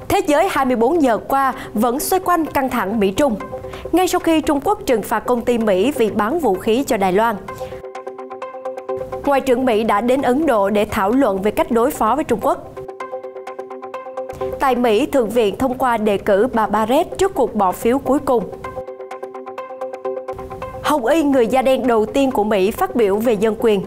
Thế giới 24 giờ qua vẫn xoay quanh căng thẳng Mỹ-Trung. Ngay sau khi Trung Quốc trừng phạt công ty Mỹ vì bán vũ khí cho Đài Loan, Ngoại trưởng Mỹ đã đến Ấn Độ để thảo luận về cách đối phó với Trung Quốc. Tại Mỹ, Thượng viện thông qua đề cử bà Barrett trước cuộc bỏ phiếu cuối cùng. Hồng Y, người da đen đầu tiên của Mỹ, phát biểu về nhân quyền.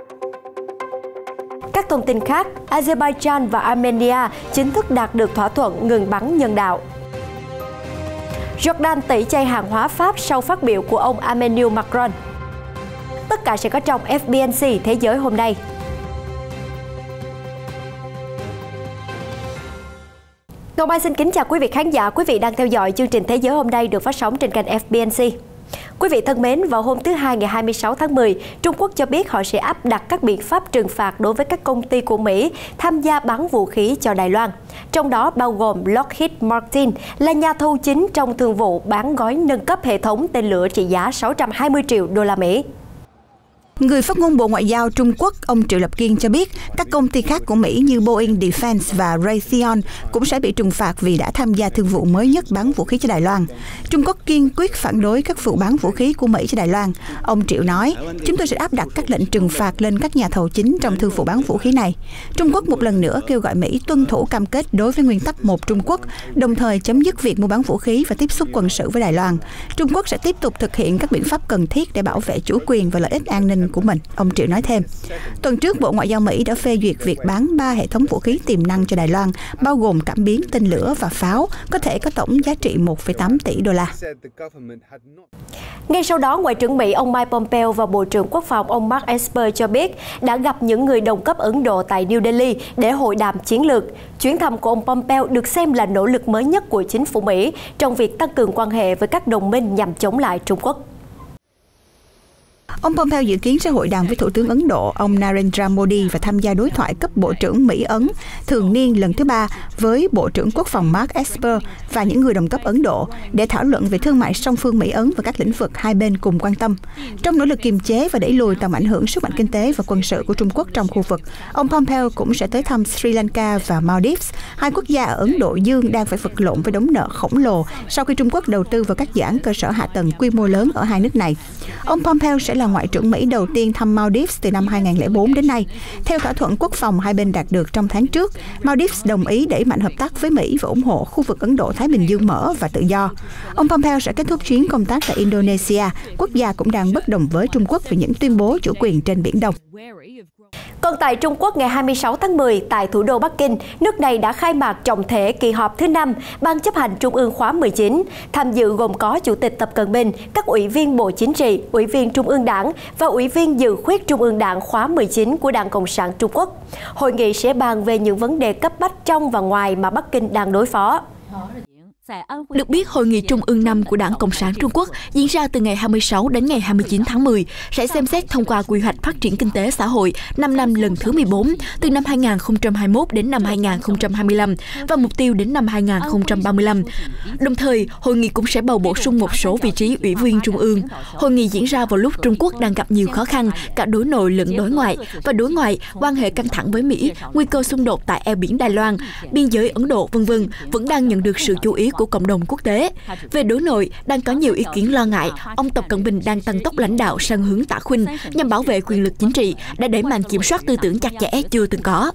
Các thông tin khác, Azerbaijan và Armenia chính thức đạt được thỏa thuận ngừng bắn nhân đạo. Jordan tẩy chay hàng hóa Pháp sau phát biểu của ông Emmanuel Macron. Tất cả sẽ có trong FBNC Thế giới hôm nay. Ngọc Mai xin kính chào quý vị khán giả. Quý vị đang theo dõi chương trình Thế giới hôm nay được phát sóng trên kênh FBNC. Quý vị thân mến, vào hôm thứ Hai ngày 26 tháng 10, Trung Quốc cho biết họ sẽ áp đặt các biện pháp trừng phạt đối với các công ty của Mỹ tham gia bán vũ khí cho Đài Loan. Trong đó bao gồm Lockheed Martin là nhà thầu chính trong thương vụ bán gói nâng cấp hệ thống tên lửa trị giá 620 triệu đô la Mỹ. Người phát ngôn Bộ Ngoại giao Trung Quốc, ông Triệu Lập Kiên cho biết các công ty khác của Mỹ như Boeing Defense và Raytheon cũng sẽ bị trừng phạt vì đã tham gia thương vụ mới nhất bán vũ khí cho Đài Loan. Trung Quốc kiên quyết phản đối các vụ bán vũ khí của Mỹ cho Đài Loan. Ông Triệu nói, chúng tôi sẽ áp đặt các lệnh trừng phạt lên các nhà thầu chính trong thương vụ bán vũ khí này. Trung Quốc một lần nữa kêu gọi Mỹ tuân thủ cam kết đối với nguyên tắc một Trung Quốc, đồng thời chấm dứt việc mua bán vũ khí và tiếp xúc quân sự với Đài Loan. Trung Quốc sẽ tiếp tục thực hiện các biện pháp cần thiết để bảo vệ chủ quyền và lợi ích an ninh của mình, ông Triệu nói thêm. Tuần trước, Bộ Ngoại giao Mỹ đã phê duyệt việc bán 3 hệ thống vũ khí tiềm năng cho Đài Loan, bao gồm cảm biến, tên lửa và pháo, có thể có tổng giá trị 1,8 tỷ đô la. Ngay sau đó, Ngoại trưởng Mỹ ông Mike Pompeo và Bộ trưởng Quốc phòng ông Mark Esper cho biết đã gặp những người đồng cấp Ấn Độ tại New Delhi để hội đàm chiến lược. Chuyến thăm của ông Pompeo được xem là nỗ lực mới nhất của chính phủ Mỹ trong việc tăng cường quan hệ với các đồng minh nhằm chống lại Trung Quốc. Ông Pompeo dự kiến sẽ hội đàm với Thủ tướng Ấn Độ, ông Narendra Modi và tham gia đối thoại cấp Bộ trưởng Mỹ-Ấn thường niên lần thứ 3 với Bộ trưởng Quốc phòng Mark Esper và những người đồng cấp Ấn Độ để thảo luận về thương mại song phương Mỹ-Ấn và các lĩnh vực hai bên cùng quan tâm. Trong nỗ lực kiềm chế và đẩy lùi tầm ảnh hưởng sức mạnh kinh tế và quân sự của Trung Quốc trong khu vực, ông Pompeo cũng sẽ tới thăm Sri Lanka và Maldives, hai quốc gia ở Ấn Độ Dương đang phải vật lộn với đống nợ khổng lồ sau khi Trung Quốc đầu tư vào các dự án cơ sở hạ tầng quy mô lớn ở hai nước này. Ông Pompeo sẽ là Ngoại trưởng Mỹ đầu tiên thăm Maldives từ năm 2004 đến nay. Theo thỏa thuận quốc phòng hai bên đạt được trong tháng trước, Maldives đồng ý đẩy mạnh hợp tác với Mỹ và ủng hộ khu vực Ấn Độ-Thái Bình Dương mở và tự do. Ông Pompeo sẽ kết thúc chuyến công tác tại Indonesia, quốc gia cũng đang bất đồng với Trung Quốc về những tuyên bố chủ quyền trên Biển Đông. Còn tại Trung Quốc, ngày 26 tháng 10, tại thủ đô Bắc Kinh, nước này đã khai mạc trọng thể kỳ họp thứ 5 Ban chấp hành Trung ương khóa 19. Tham dự gồm có Chủ tịch Tập Cận Bình, các ủy viên Bộ Chính trị, ủy viên Trung ương Đảng và ủy viên dự khuyết Trung ương Đảng khóa 19 của Đảng Cộng sản Trung Quốc. Hội nghị sẽ bàn về những vấn đề cấp bách trong và ngoài mà Bắc Kinh đang đối phó. Được biết, Hội nghị Trung ương 5 của Đảng Cộng sản Trung Quốc diễn ra từ ngày 26 đến ngày 29 tháng 10 sẽ xem xét thông qua quy hoạch phát triển kinh tế xã hội 5 năm lần thứ 14 từ năm 2021 đến năm 2025 và mục tiêu đến năm 2035. Đồng thời, hội nghị cũng sẽ bầu bổ sung một số vị trí ủy viên Trung ương. Hội nghị diễn ra vào lúc Trung Quốc đang gặp nhiều khó khăn cả đối nội lẫn đối ngoại và đối ngoại, quan hệ căng thẳng với Mỹ, nguy cơ xung đột tại eo biển Đài Loan, biên giới Ấn Độ, v.v. vẫn đang nhận được sự chú ý của cộng đồng quốc tế. Về đối nội, đang có nhiều ý kiến lo ngại ông Tập Cận Bình đang tăng tốc lãnh đạo sang hướng tả khuynh nhằm bảo vệ quyền lực chính trị, đã đẩy mạnh kiểm soát tư tưởng chặt chẽ chưa từng có.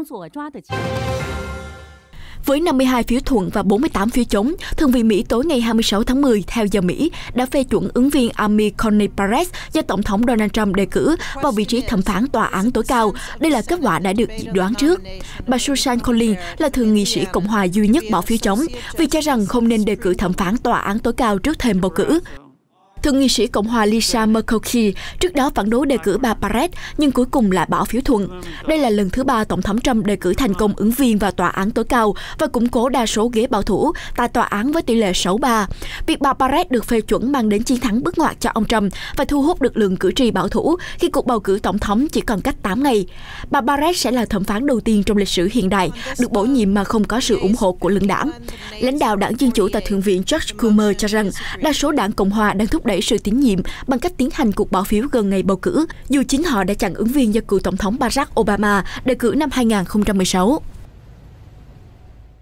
Với 52 phiếu thuận và 48 phiếu chống, Thượng viện Mỹ tối ngày 26 tháng 10 theo giờ Mỹ đã phê chuẩn ứng viên Amy Coney Barrett do Tổng thống Donald Trump đề cử vào vị trí thẩm phán tòa án tối cao. Đây là kết quả đã được dự đoán trước. Bà Susan Collins là thượng nghị sĩ Cộng hòa duy nhất bỏ phiếu chống vì cho rằng không nên đề cử thẩm phán tòa án tối cao trước thềm bầu cử. Thượng nghị sĩ Cộng hòa Lisa Murkowski trước đó phản đối đề cử bà Barrett nhưng cuối cùng lại bỏ phiếu thuận. Đây là lần thứ 3 Tổng thống Trump đề cử thành công ứng viên vào tòa án tối cao và củng cố đa số ghế bảo thủ tại tòa án với tỷ lệ 6-3. Việc bà Barrett được phê chuẩn mang đến chiến thắng bước ngoặt cho ông Trump và thu hút được lượng cử tri bảo thủ khi cuộc bầu cử tổng thống chỉ còn cách 8 ngày. Bà Barrett sẽ là thẩm phán đầu tiên trong lịch sử hiện đại được bổ nhiệm mà không có sự ủng hộ của lưỡng đảng. Lãnh đạo đảng Dân chủ tại Thượng viện George Coomer cho rằng đa số đảng Cộng hòa đang thúc đẩy sự tín nhiệm bằng cách tiến hành cuộc bỏ phiếu gần ngày bầu cử, dù chính họ đã chặn ứng viên do cựu Tổng thống Barack Obama đề cử năm 2016.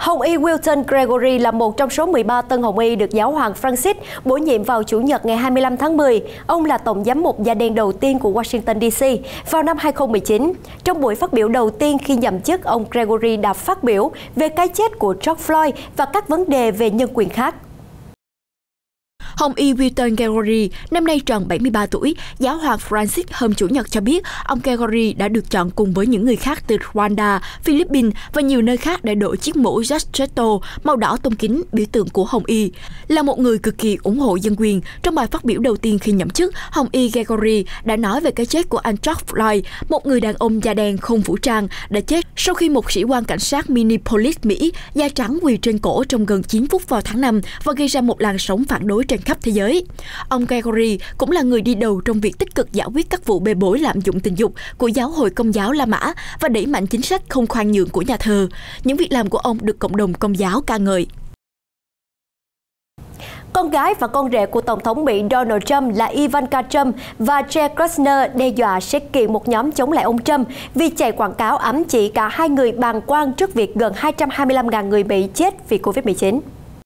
Hồng y Wilton Gregory là một trong số 13 tân hồng y được Giáo hoàng Francis bổ nhiệm vào Chủ nhật ngày 25 tháng 10. Ông là tổng giám mục da đen đầu tiên của Washington DC vào năm 2019. Trong buổi phát biểu đầu tiên khi nhậm chức, ông Gregory đã phát biểu về cái chết của George Floyd và các vấn đề về nhân quyền khác. Hồng y Wilton Gregory năm nay tròn 73 tuổi. Giáo hoàng Francis hôm Chủ nhật cho biết ông Gregory đã được chọn cùng với những người khác từ Rwanda, Philippines và nhiều nơi khác để đội chiếc mũ George màu đỏ tôn kính, biểu tượng của Hồng y. Là một người cực kỳ ủng hộ dân quyền, trong bài phát biểu đầu tiên khi nhậm chức, Hồng y Gregory đã nói về cái chết của anh George Floyd, một người đàn ông da đen không vũ trang đã chết sau khi một sĩ quan cảnh sát Minneapolis, Mỹ da trắng quỳ trên cổ trong gần 9 phút vào tháng 5 và gây ra một làn sóng phản đối trên khắp thế giới. Ông Gregory cũng là người đi đầu trong việc tích cực giải quyết các vụ bê bối lạm dụng tình dục của giáo hội Công giáo La Mã và đẩy mạnh chính sách không khoan nhượng của nhà thờ. Những việc làm của ông được cộng đồng Công giáo ca ngợi. Con gái và con rể của Tổng thống Mỹ Donald Trump là Ivanka Trump và Jared Kushner đe dọa sẽ kiện một nhóm chống lại ông Trump vì chạy quảng cáo ám chỉ cả hai người bàng quan trước việc gần 225.000 người Mỹ chết vì Covid-19.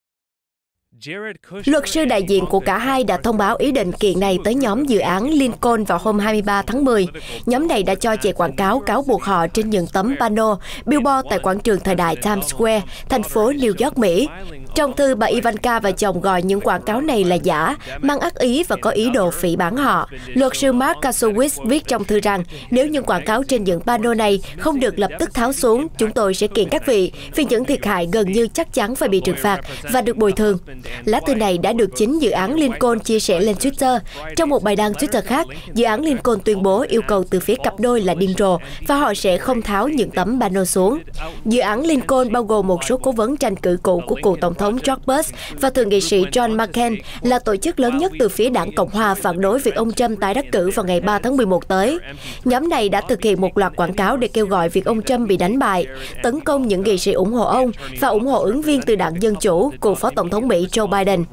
Luật sư đại diện của cả hai đã thông báo ý định kiện này tới nhóm dự án Lincoln vào hôm 23 tháng 10. Nhóm này đã cho chạy quảng cáo buộc họ trên những tấm pano, billboard tại quảng trường thời đại Times Square, thành phố New York, Mỹ. Trong thư, bà Ivanka và chồng gọi những quảng cáo này là giả, mang ác ý và có ý đồ phỉ báng họ. Luật sư Mark Kasowitz viết trong thư rằng, nếu những quảng cáo trên những pano này không được lập tức tháo xuống, chúng tôi sẽ kiện các vị vì những thiệt hại gần như chắc chắn phải bị trừng phạt và được bồi thường. Lá thư này đã được chính dự án Lincoln chia sẻ lên Twitter. Trong một bài đăng Twitter khác, dự án Lincoln tuyên bố yêu cầu từ phía cặp đôi là điên rồ và họ sẽ không tháo những tấm pano xuống. Dự án Lincoln bao gồm một số cố vấn tranh cử cũ của cựu Tổng thống George Bush và thượng nghị sĩ John McCain, là tổ chức lớn nhất từ phía đảng Cộng hòa phản đối việc ông Trump tái đắc cử vào ngày 3 tháng 11 tới. Nhóm này đã thực hiện một loạt quảng cáo để kêu gọi việc ông Trump bị đánh bại, tấn công những nghị sĩ ủng hộ ông và ủng hộ ứng viên từ đảng Dân Chủ, cựu Phó Tổng thống Mỹ Joe Biden.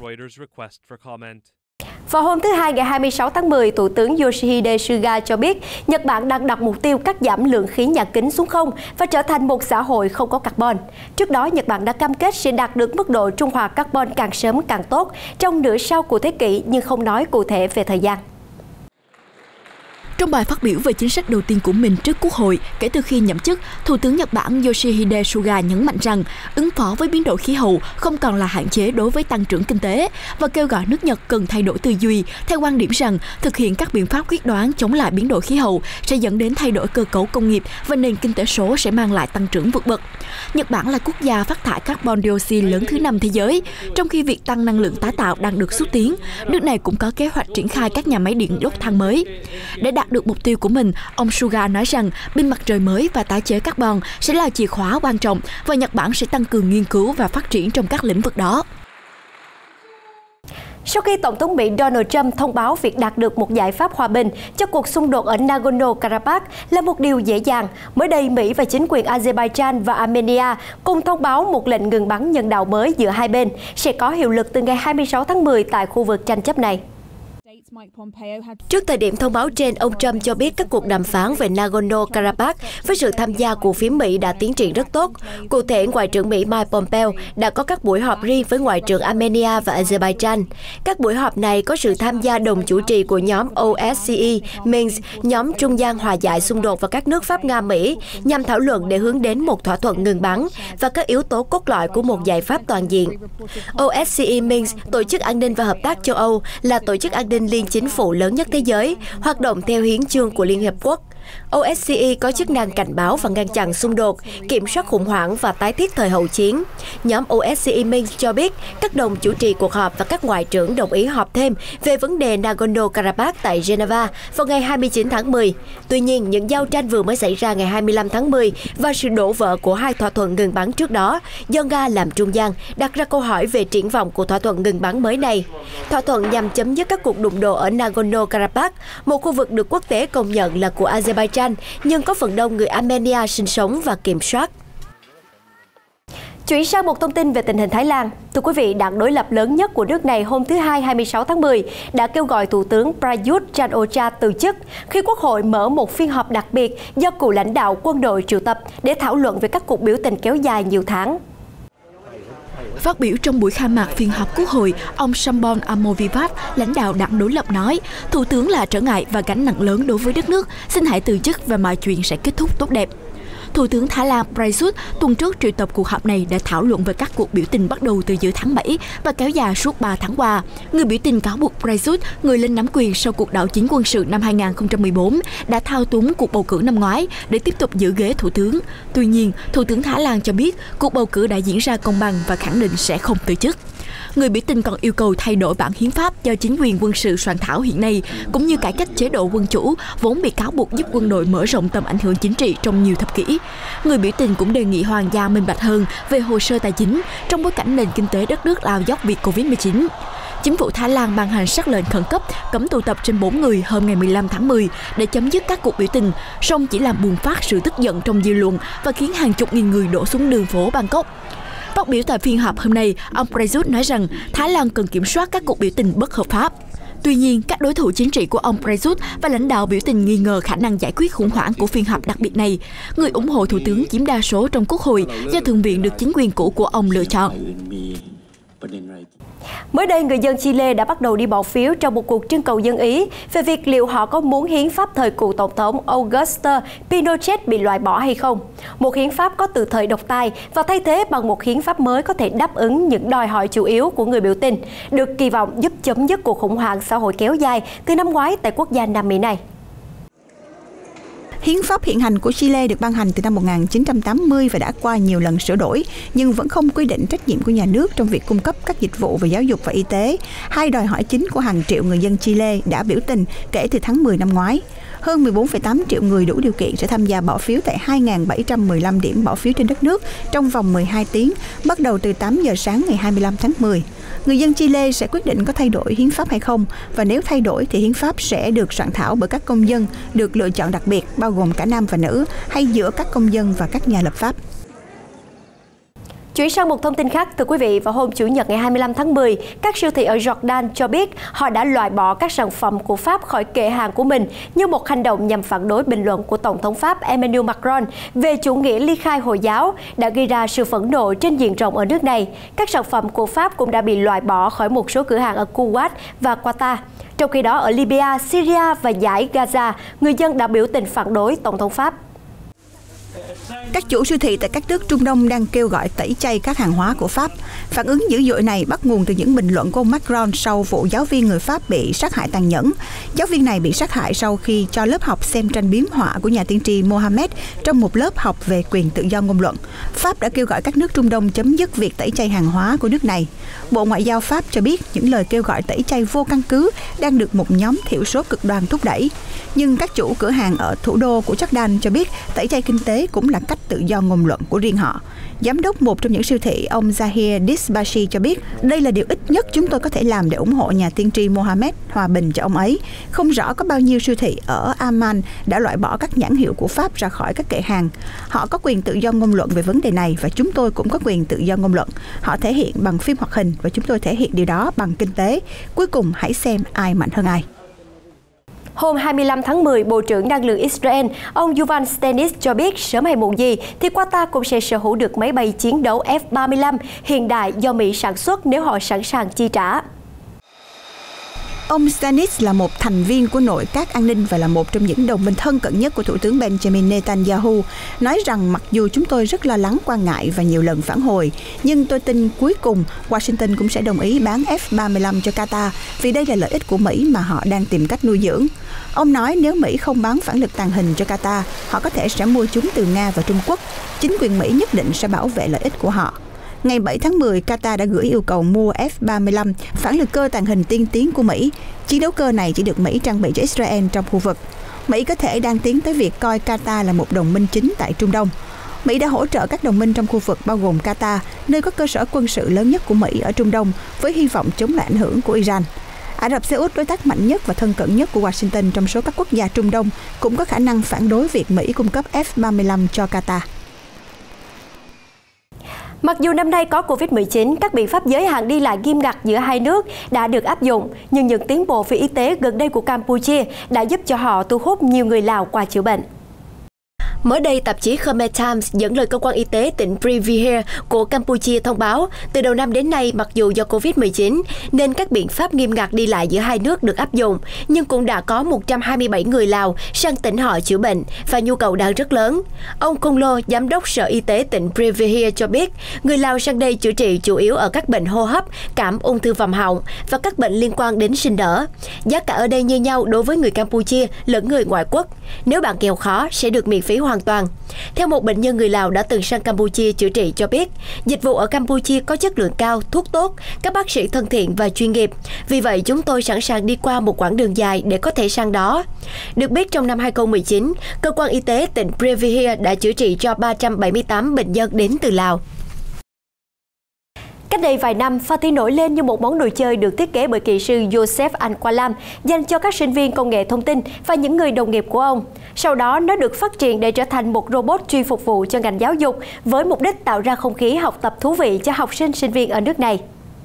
Vào hôm thứ Hai ngày 26 tháng 10, Thủ tướng Yoshihide Suga cho biết Nhật Bản đang đặt mục tiêu cắt giảm lượng khí nhà kính xuống không và trở thành một xã hội không có carbon. Trước đó, Nhật Bản đã cam kết sẽ đạt được mức độ trung hòa carbon càng sớm càng tốt trong nửa sau của thế kỷ nhưng không nói cụ thể về thời gian. Trong bài phát biểu về chính sách đầu tiên của mình trước Quốc hội kể từ khi nhậm chức, Thủ tướng Nhật Bản Yoshihide Suga nhấn mạnh rằng ứng phó với biến đổi khí hậu không còn là hạn chế đối với tăng trưởng kinh tế và kêu gọi nước Nhật cần thay đổi tư duy theo quan điểm rằng thực hiện các biện pháp quyết đoán chống lại biến đổi khí hậu sẽ dẫn đến thay đổi cơ cấu công nghiệp và nền kinh tế số sẽ mang lại tăng trưởng vượt bậc. Nhật Bản là quốc gia phát thải carbon dioxide lớn thứ 5 thế giới, trong khi việc tăng năng lượng tái tạo đang được xúc tiến. Nước này cũng có kế hoạch triển khai các nhà máy điện đốt than mới. Để đạt được mục tiêu của mình, ông Suga nói rằng pin mặt trời mới và tái chế carbon sẽ là chìa khóa quan trọng và Nhật Bản sẽ tăng cường nghiên cứu và phát triển trong các lĩnh vực đó. Sau khi Tổng thống Mỹ Donald Trump thông báo việc đạt được một giải pháp hòa bình cho cuộc xung đột ở Nagorno-Karabakh là một điều dễ dàng, mới đây Mỹ và chính quyền Azerbaijan và Armenia cùng thông báo một lệnh ngừng bắn nhân đạo mới giữa hai bên sẽ có hiệu lực từ ngày 26 tháng 10 tại khu vực tranh chấp này. Trước thời điểm thông báo trên, ông Trump cho biết các cuộc đàm phán về Nagorno-Karabakh với sự tham gia của phía Mỹ đã tiến triển rất tốt. Cụ thể, Ngoại trưởng Mỹ Mike Pompeo đã có các buổi họp riêng với Ngoại trưởng Armenia và Azerbaijan. Các buổi họp này có sự tham gia đồng chủ trì của nhóm OSCE, Minsk, nhóm trung gian hòa giải xung đột và các nước Pháp, Nga, Mỹ, nhằm thảo luận để hướng đến một thỏa thuận ngừng bắn và các yếu tố cốt lõi của một giải pháp toàn diện. OSCE Minsk, Tổ chức An ninh và Hợp tác châu Âu, là tổ chức an ninh liên chính phủ lớn nhất thế giới, hoạt động theo hiến chương của Liên Hiệp Quốc. OSCE có chức năng cảnh báo và ngăn chặn xung đột, kiểm soát khủng hoảng và tái thiết thời hậu chiến. Nhóm OSCE Minsk cho biết các đồng chủ trì cuộc họp và các ngoại trưởng đồng ý họp thêm về vấn đề Nagorno-Karabakh tại Geneva vào ngày 29 tháng 10. Tuy nhiên, những giao tranh vừa mới xảy ra ngày 25 tháng 10 và sự đổ vỡ của hai thỏa thuận ngừng bắn trước đó do Nga làm trung gian đặt ra câu hỏi về triển vọng của thỏa thuận ngừng bắn mới này. Thỏa thuận nhằm chấm dứt các cuộc đụng độ ở Nagorno-Karabakh, một khu vực được quốc tế công nhận là của Azerbaijan, nhưng có phần đông người Armenia sinh sống và kiểm soát. Chuyển sang một thông tin về tình hình Thái Lan. Thưa quý vị, đảng đối lập lớn nhất của nước này hôm thứ Hai 26 tháng 10 đã kêu gọi Thủ tướng Prayut Chan-o-cha từ chức khi Quốc hội mở một phiên họp đặc biệt do cựu lãnh đạo quân đội triệu tập để thảo luận về các cuộc biểu tình kéo dài nhiều tháng. Phát biểu trong buổi khai mạc phiên họp Quốc hội, ông Sambon Amovivat, lãnh đạo đảng đối lập nói, Thủ tướng là trở ngại và gánh nặng lớn đối với đất nước, xin hãy từ chức và mọi chuyện sẽ kết thúc tốt đẹp. Thủ tướng Thái Lan Prayut tuần trước triệu tập cuộc họp này để thảo luận về các cuộc biểu tình bắt đầu từ giữa tháng 7 và kéo dài suốt 3 tháng qua. Người biểu tình cáo buộc Prayut, người lên nắm quyền sau cuộc đảo chính quân sự năm 2014, đã thao túng cuộc bầu cử năm ngoái để tiếp tục giữ ghế thủ tướng. Tuy nhiên, Thủ tướng Thái Lan cho biết cuộc bầu cử đã diễn ra công bằng và khẳng định sẽ không từ chức. Người biểu tình còn yêu cầu thay đổi bản hiến pháp do chính quyền quân sự soạn thảo hiện nay, cũng như cải cách chế độ quân chủ, vốn bị cáo buộc giúp quân đội mở rộng tầm ảnh hưởng chính trị trong nhiều thập kỷ. Người biểu tình cũng đề nghị hoàng gia minh bạch hơn về hồ sơ tài chính trong bối cảnh nền kinh tế đất nước lao dốc vì Covid-19. Chính phủ Thái Lan ban hành sắc lệnh khẩn cấp cấm tụ tập trên 4 người hôm ngày 15 tháng 10 để chấm dứt các cuộc biểu tình, song chỉ làm bùng phát sự tức giận trong dư luận và khiến hàng chục nghìn người đổ xuống đường phố Bangkok. Phát biểu tại phiên họp hôm nay, ông Prayut nói rằng Thái Lan cần kiểm soát các cuộc biểu tình bất hợp pháp. Tuy nhiên, các đối thủ chính trị của ông Prayut và lãnh đạo biểu tình nghi ngờ khả năng giải quyết khủng hoảng của phiên họp đặc biệt này. Người ủng hộ thủ tướng chiếm đa số trong Quốc hội do Thượng viện được chính quyền cũ của ông lựa chọn. Mới đây, người dân Chile đã bắt đầu đi bỏ phiếu trong một cuộc trưng cầu dân Ý về việc liệu họ có muốn hiến pháp thời cựu Tổng thống Augusto Pinochet bị loại bỏ hay không. Một hiến pháp có từ thời độc tài và thay thế bằng một hiến pháp mới có thể đáp ứng những đòi hỏi chủ yếu của người biểu tình, được kỳ vọng giúp chấm dứt cuộc khủng hoảng xã hội kéo dài từ năm ngoái tại quốc gia Nam Mỹ này. Hiến pháp hiện hành của Chile được ban hành từ năm 1980 và đã qua nhiều lần sửa đổi, nhưng vẫn không quy định trách nhiệm của nhà nước trong việc cung cấp các dịch vụ về giáo dục và y tế, hai đòi hỏi chính của hàng triệu người dân Chile đã biểu tình kể từ tháng 10 năm ngoái. Hơn 14,8 triệu người đủ điều kiện sẽ tham gia bỏ phiếu tại 2.715 điểm bỏ phiếu trên đất nước trong vòng 12 tiếng, bắt đầu từ 8 giờ sáng ngày 25 tháng 10. Người dân Chile sẽ quyết định có thay đổi hiến pháp hay không, và nếu thay đổi thì hiến pháp sẽ được soạn thảo bởi các công dân được lựa chọn đặc biệt, bao gồm cả nam và nữ, hay giữa các công dân và các nhà lập pháp. Chuyển sang một thông tin khác, thưa quý vị, vào hôm Chủ nhật ngày 25 tháng 10, các siêu thị ở Jordan cho biết họ đã loại bỏ các sản phẩm của Pháp khỏi kệ hàng của mình như một hành động nhằm phản đối bình luận của Tổng thống Pháp Emmanuel Macron về chủ nghĩa ly khai Hồi giáo đã gây ra sự phẫn nộ trên diện rộng ở nước này. Các sản phẩm của Pháp cũng đã bị loại bỏ khỏi một số cửa hàng ở Kuwait và Qatar. Trong khi đó, ở Libya, Syria và dải Gaza, người dân đã biểu tình phản đối Tổng thống Pháp. Các chủ siêu thị tại các nước Trung Đông đang kêu gọi tẩy chay các hàng hóa của Pháp. Phản ứng dữ dội này bắt nguồn từ những bình luận của ông Macron sau vụ giáo viên người Pháp bị sát hại tàn nhẫn. Giáo viên này bị sát hại sau khi cho lớp học xem tranh biếm họa của nhà tiên tri Mohammed trong một lớp học về quyền tự do ngôn luận. Pháp đã kêu gọi các nước Trung Đông chấm dứt việc tẩy chay hàng hóa của nước này. Bộ Ngoại giao Pháp cho biết những lời kêu gọi tẩy chay vô căn cứ đang được một nhóm thiểu số cực đoan thúc đẩy. Nhưng các chủ cửa hàng ở thủ đô của Jordan cho biết tẩy chay kinh tế cũng là cách tự do ngôn luận của riêng họ. Giám đốc một trong những siêu thị, ông Zahir Disbashi cho biết đây là điều ít nhất chúng tôi có thể làm để ủng hộ nhà tiên tri Mohammed, hòa bình cho ông ấy. Không rõ có bao nhiêu siêu thị ở Amman đã loại bỏ các nhãn hiệu của Pháp ra khỏi các kệ hàng. Họ có quyền tự do ngôn luận về vấn đề này và chúng tôi cũng có quyền tự do ngôn luận. Họ thể hiện bằng phim hoạt hình và chúng tôi thể hiện điều đó bằng kinh tế. Cuối cùng hãy xem ai mạnh hơn ai. Hôm 25 tháng 10, Bộ trưởng Năng lượng Israel, ông Yuval Stenis cho biết sớm hay muộn gì thì Qatar cũng sẽ sở hữu được máy bay chiến đấu F-35 hiện đại do Mỹ sản xuất nếu họ sẵn sàng chi trả. Ông Stenis là một thành viên của nội các an ninh và là một trong những đồng minh thân cận nhất của Thủ tướng Benjamin Netanyahu, nói rằng mặc dù chúng tôi rất lo lắng, quan ngại và nhiều lần phản hồi, nhưng tôi tin cuối cùng Washington cũng sẽ đồng ý bán F-35 cho Qatar vì đây là lợi ích của Mỹ mà họ đang tìm cách nuôi dưỡng. Ông nói nếu Mỹ không bán phản lực tàng hình cho Qatar, họ có thể sẽ mua chúng từ Nga và Trung Quốc. Chính quyền Mỹ nhất định sẽ bảo vệ lợi ích của họ. Ngày 7 tháng 10, Qatar đã gửi yêu cầu mua F-35, phản lực cơ tàng hình tiên tiến của Mỹ. Chiến đấu cơ này chỉ được Mỹ trang bị cho Israel trong khu vực. Mỹ có thể đang tiến tới việc coi Qatar là một đồng minh chính tại Trung Đông. Mỹ đã hỗ trợ các đồng minh trong khu vực bao gồm Qatar, nơi có cơ sở quân sự lớn nhất của Mỹ ở Trung Đông, với hy vọng chống lại ảnh hưởng của Iran. Ả Rập Xê Út, đối tác mạnh nhất và thân cận nhất của Washington trong số các quốc gia Trung Đông, cũng có khả năng phản đối việc Mỹ cung cấp F-35 cho Qatar. Mặc dù năm nay có Covid-19, các biện pháp giới hạn đi lại nghiêm ngặt giữa hai nước đã được áp dụng, nhưng những tiến bộ về y tế gần đây của Campuchia đã giúp cho họ thu hút nhiều người Lào qua chữa bệnh. Mới đây, tạp chí Khmer Times dẫn lời cơ quan y tế tỉnh Privihir của Campuchia thông báo, từ đầu năm đến nay, mặc dù do Covid-19 nên các biện pháp nghiêm ngặt đi lại giữa hai nước được áp dụng, nhưng cũng đã có 127 người Lào sang tỉnh họ chữa bệnh và nhu cầu đang rất lớn. Ông Khun Lo, giám đốc Sở Y tế tỉnh Privihir cho biết, người Lào sang đây chữa trị chủ yếu ở các bệnh hô hấp, cảm, ung thư vòm họng và các bệnh liên quan đến sinh nở. Giá cả ở đây như nhau đối với người Campuchia lẫn người ngoại quốc. Nếu bạn nghèo khó sẽ được miễn phí hoàn toàn. Theo một bệnh nhân người Lào đã từng sang Campuchia chữa trị cho biết, dịch vụ ở Campuchia có chất lượng cao, thuốc tốt, các bác sĩ thân thiện và chuyên nghiệp. Vì vậy, chúng tôi sẵn sàng đi qua một quãng đường dài để có thể sang đó. Được biết, trong năm 2019, cơ quan y tế tỉnh Privihir đã chữa trị cho 378 bệnh nhân đến từ Lào. Cách đây vài năm, pha thi nổi lên như một món đồ chơi được thiết kế bởi kỹ sư Joseph Anqualam dành cho các sinh viên công nghệ thông tin và những người đồng nghiệp của ông. Sau đó, nó được phát triển để trở thành một robot chuyên phục vụ cho ngành giáo dục với mục đích tạo ra không khí học tập thú vị cho học sinh, sinh viên ở nước này.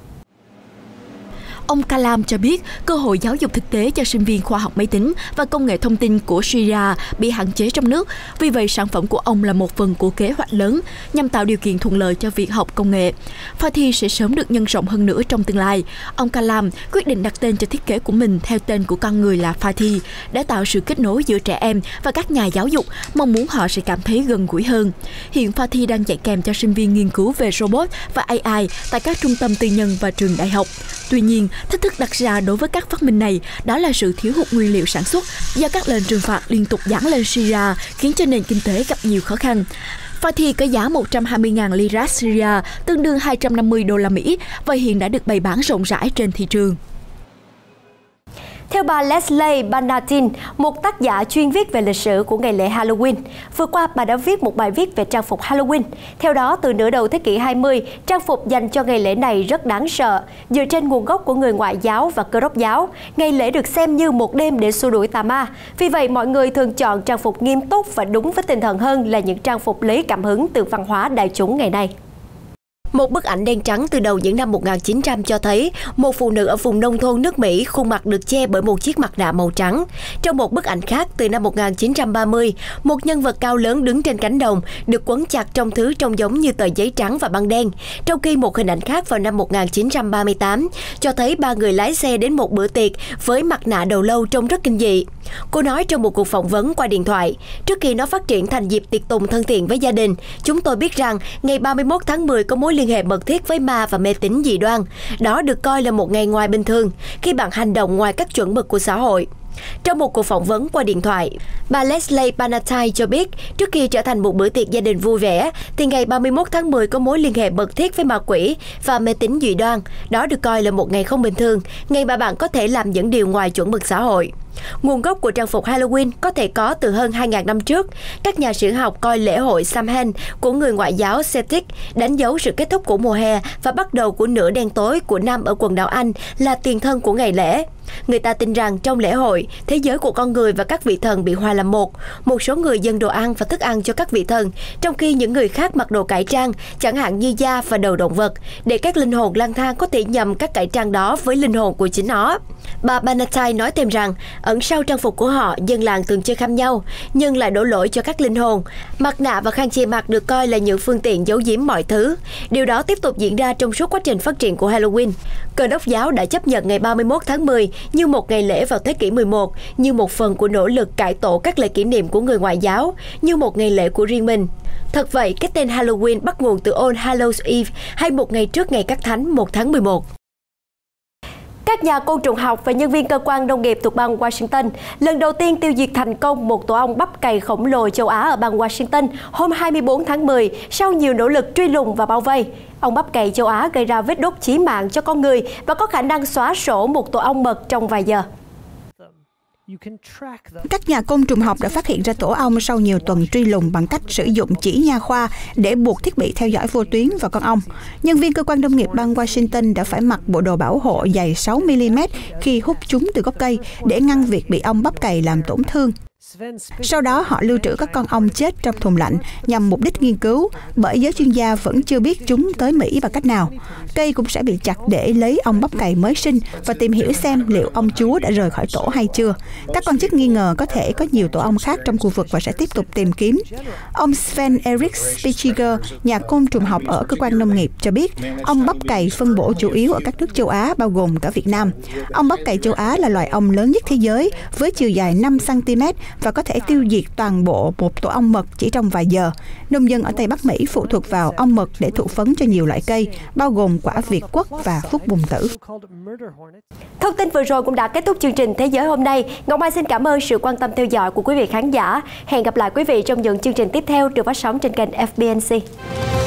Ông Kalam cho biết cơ hội giáo dục thực tế cho sinh viên khoa học máy tính và công nghệ thông tin của Syria bị hạn chế trong nước. Vì vậy, sản phẩm của ông là một phần của kế hoạch lớn nhằm tạo điều kiện thuận lợi cho việc học công nghệ. Pha thi sẽ sớm được nhân rộng hơn nữa trong tương lai. Ông Kalam quyết định đặt tên cho thiết kế của mình theo tên của con người là Pha thi để tạo sự kết nối giữa trẻ em và các nhà giáo dục, mong muốn họ sẽ cảm thấy gần gũi hơn. Hiện Pha thi đang dạy kèm cho sinh viên nghiên cứu về robot và AI tại các trung tâm tư nhân và trường đại học. Tuy nhiên, thách thức đặt ra đối với các phát minh này đó là sự thiếu hụt nguyên liệu sản xuất do các lệnh trừng phạt liên tục giáng lên Syria khiến cho nền kinh tế gặp nhiều khó khăn. Pha thi có giá 120.000 lira Syria, tương đương 250 đô la Mỹ và hiện đã được bày bán rộng rãi trên thị trường. Theo bà Leslie Banatin, một tác giả chuyên viết về lịch sử của ngày lễ Halloween, vừa qua bà đã viết một bài viết về trang phục Halloween. Theo đó, từ nửa đầu thế kỷ 20, trang phục dành cho ngày lễ này rất đáng sợ. Dựa trên nguồn gốc của người Ngoại giáo và Cơ đốc giáo, ngày lễ được xem như một đêm để xua đuổi tà ma. Vì vậy, mọi người thường chọn trang phục nghiêm túc và đúng với tinh thần hơn là những trang phục lấy cảm hứng từ văn hóa đại chúng ngày nay. Một bức ảnh đen trắng từ đầu những năm 1900 cho thấy một phụ nữ ở vùng nông thôn nước Mỹ khuôn mặt được che bởi một chiếc mặt nạ màu trắng. Trong một bức ảnh khác từ năm 1930, một nhân vật cao lớn đứng trên cánh đồng được quấn chặt trong thứ trông giống như tờ giấy trắng và băng đen. Trong khi một hình ảnh khác vào năm 1938 cho thấy ba người lái xe đến một bữa tiệc với mặt nạ đầu lâu trông rất kinh dị. Cô nói trong một cuộc phỏng vấn qua điện thoại, trước khi nó phát triển thành dịp tiệc tùng thân thiện với gia đình, chúng tôi biết rằng ngày 31 tháng 10 có mối liên hệ mật thiết với ma và mê tín dị đoan. Đó được coi là một ngày ngoài bình thường khi bạn hành động ngoài các chuẩn mực của xã hội. Trong một cuộc phỏng vấn qua điện thoại, bà Leslie Banatai cho biết trước khi trở thành một bữa tiệc gia đình vui vẻ, thì ngày 31 tháng 10 có mối liên hệ mật thiết với ma quỷ và mê tín dị đoan. Đó được coi là một ngày không bình thường, ngày mà bạn có thể làm những điều ngoài chuẩn mực xã hội. Nguồn gốc của trang phục Halloween có thể có từ hơn 2.000 năm trước. Các nhà sử học coi lễ hội Samhain của người Ngoại giáo Celtic đánh dấu sự kết thúc của mùa hè và bắt đầu của nửa đen tối của năm ở quần đảo Anh là tiền thân của ngày lễ. Người ta tin rằng trong lễ hội, thế giới của con người và các vị thần bị hòa làm một. Một số người dâng đồ ăn và thức ăn cho các vị thần, trong khi những người khác mặc đồ cải trang, chẳng hạn như da và đầu động vật, để các linh hồn lang thang có thể nhầm các cải trang đó với linh hồn của chính nó. Bà Banatai nói thêm rằng, ẩn sau trang phục của họ, dân làng thường chơi khăm nhau, nhưng lại đổ lỗi cho các linh hồn. Mặt nạ và khăn che mặt được coi là những phương tiện giấu giếm mọi thứ. Điều đó tiếp tục diễn ra trong suốt quá trình phát triển của Halloween. Cơ đốc giáo đã chấp nhận ngày 31 tháng 10 như một ngày lễ vào thế kỷ 11, như một phần của nỗ lực cải tổ các lễ kỷ niệm của người Ngoại giáo, như một ngày lễ của riêng mình. Thật vậy, cái tên Halloween bắt nguồn từ All Hallows Eve, hay một ngày trước ngày Các Thánh 1 tháng 11. Các nhà côn trùng học và nhân viên cơ quan nông nghiệp thuộc bang Washington lần đầu tiên tiêu diệt thành công một tổ ong bắp cày khổng lồ châu Á ở bang Washington hôm 24 tháng 10 sau nhiều nỗ lực truy lùng và bao vây. Ong bắp cày châu Á gây ra vết đốt chí mạng cho con người và có khả năng xóa sổ một tổ ong mật trong vài giờ. Các nhà côn trùng học đã phát hiện ra tổ ong sau nhiều tuần truy lùng bằng cách sử dụng chỉ nha khoa để buộc thiết bị theo dõi vô tuyến vào con ong. Nhân viên cơ quan nông nghiệp bang Washington đã phải mặc bộ đồ bảo hộ dày 6 mm khi hút chúng từ gốc cây để ngăn việc bị ong bắp cày làm tổn thương. Sau đó họ lưu trữ các con ong chết trong thùng lạnh nhằm mục đích nghiên cứu, bởi giới chuyên gia vẫn chưa biết chúng tới Mỹ bằng cách nào. Cây cũng sẽ bị chặt để lấy ong bắp cày mới sinh và tìm hiểu xem liệu ong chúa đã rời khỏi tổ hay chưa. Các quan chức nghi ngờ có thể có nhiều tổ ong khác trong khu vực và sẽ tiếp tục tìm kiếm. Ông Sven-Erik Spichiger, nhà côn trùng học ở cơ quan nông nghiệp, cho biết ong bắp cày phân bổ chủ yếu ở các nước châu Á, bao gồm cả Việt Nam. Ong bắp cày châu Á là loài ong lớn nhất thế giới với chiều dài 5 cm và có thể tiêu diệt toàn bộ một tổ ong mật chỉ trong vài giờ. Nông dân ở Tây Bắc Mỹ phụ thuộc vào ong mật để thụ phấn cho nhiều loại cây, bao gồm quả Việt quất và phúc bùng tử. Thông tin vừa rồi cũng đã kết thúc chương trình Thế giới hôm nay. Ngọc Mai xin cảm ơn sự quan tâm theo dõi của quý vị khán giả. Hẹn gặp lại quý vị trong những chương trình tiếp theo được phát sóng trên kênh FBNC.